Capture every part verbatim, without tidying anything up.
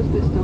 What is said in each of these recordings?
Asbestos.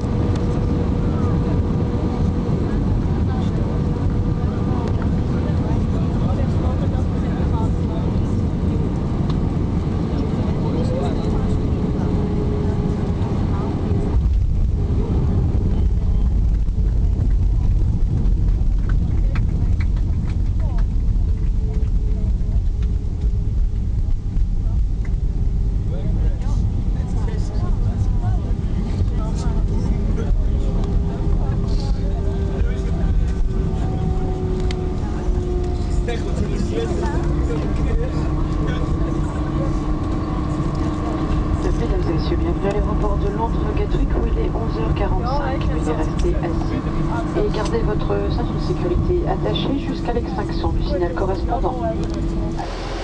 Mesdames et messieurs, bienvenue à l'aéroport de Londres-Gatwick où il est onze heures quarante-cinq. Veuillez rester assis et gardez votre ceinture de sécurité attachée jusqu'à l'extinction du signal correspondant.